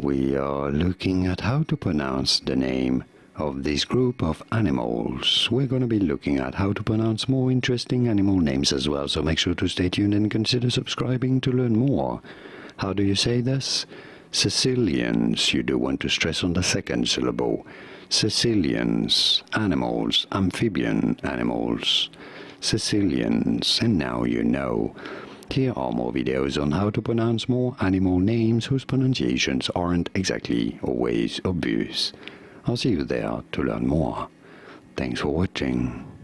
we are looking at how to pronounce the name of this group of animals. We're going to be looking at how to pronounce more interesting animal names as well, so make sure to stay tuned and consider subscribing to learn more. How do you say this? Caecilians. You do want to stress on the second syllable. Caecilians, animals, amphibian animals. Caecilians, and now you know. Here are more videos on how to pronounce more animal names whose pronunciations aren't exactly always obvious. I'll see you there to learn more. Thanks for watching.